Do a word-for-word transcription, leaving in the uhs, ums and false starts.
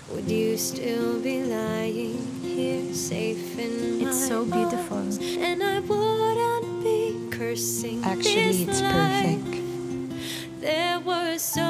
would you still be lying here safe in my It's so beautiful. arms? And I wouldn't be cursing Actually, this it's life. perfect. There were so